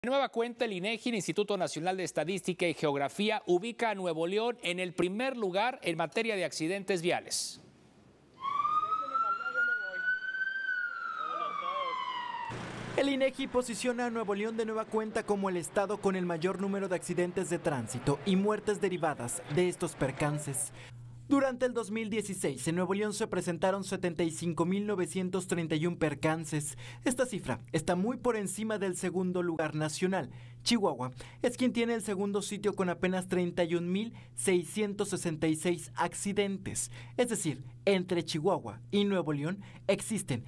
De nueva cuenta, el INEGI, el Instituto Nacional de Estadística y Geografía, ubica a Nuevo León en el primer lugar en materia de accidentes viales. El INEGI posiciona a Nuevo León de nueva cuenta como el estado con el mayor número de accidentes de tránsito y muertes derivadas de estos percances. Durante el 2016, en Nuevo León se presentaron 75.931 percances. Esta cifra está muy por encima del segundo lugar nacional. Chihuahua es quien tiene el segundo sitio con apenas 31.666 accidentes. Es decir, entre Chihuahua y Nuevo León existen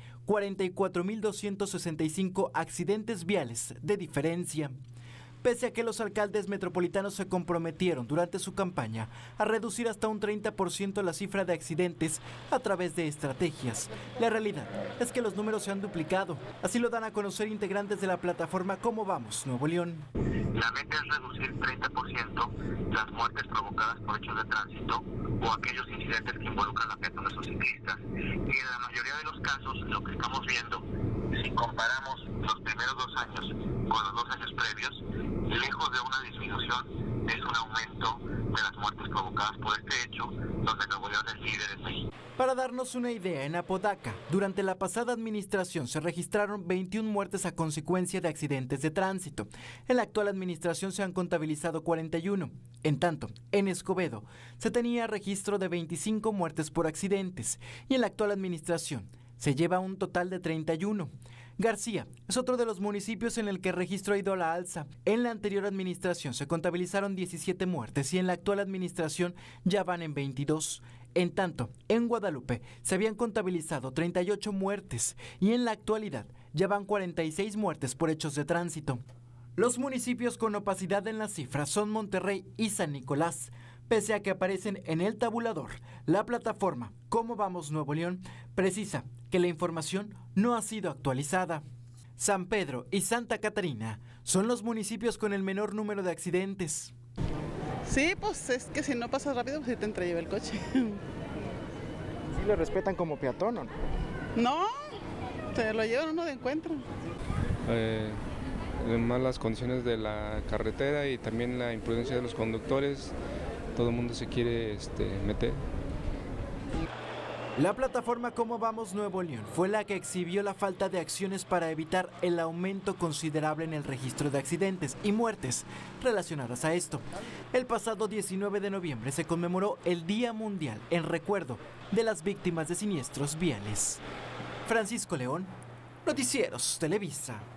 44.265 accidentes viales de diferencia. Pese a que los alcaldes metropolitanos se comprometieron durante su campaña a reducir hasta un 30% la cifra de accidentes a través de estrategias, la realidad es que los números se han duplicado. Así lo dan a conocer integrantes de la plataforma Cómo Vamos, Nuevo León. La meta es reducir 30% las muertes provocadas por hechos de tránsito o aquellos incidentes que involucran a peatones o ciclistas. Y en la mayoría de los casos, lo que estamos viendo, si comparamos los primeros 2 años con los 2 años previos, lejos de una disminución, es un aumento de las muertes provocadas por este hecho, donde Nuevo León es líder en México. Para darnos una idea, en Apodaca, durante la pasada administración se registraron 21 muertes a consecuencia de accidentes de tránsito. En la actual administración se han contabilizado 41. En tanto, en Escobedo se tenía registro de 25 muertes por accidentes y en la actual administración se lleva un total de 31. García es otro de los municipios en el que el registro ha ido a la alza. En la anterior administración se contabilizaron 17 muertes y en la actual administración ya van en 22. En tanto, en Guadalupe se habían contabilizado 38 muertes y en la actualidad ya van 46 muertes por hechos de tránsito. Los municipios con opacidad en las cifras son Monterrey y San Nicolás. Pese a que aparecen en el tabulador, la plataforma Cómo Vamos Nuevo León precisa que la información no ha sido actualizada. San Pedro y Santa Catarina son los municipios con el menor número de accidentes. Sí, pues es que si no pasas rápido, pues sí te entrelleva el coche. ¿Sí lo respetan como peatón o no? No, se lo llevan uno de encuentro. Malas condiciones de la carretera y también la imprudencia de los conductores. Todo el mundo se quiere meter. La plataforma Cómo Vamos Nuevo León fue la que exhibió la falta de acciones para evitar el aumento considerable en el registro de accidentes y muertes relacionadas a esto. El pasado 19 de noviembre se conmemoró el Día Mundial en recuerdo de las víctimas de siniestros viales. Francisco León, Noticieros Televisa.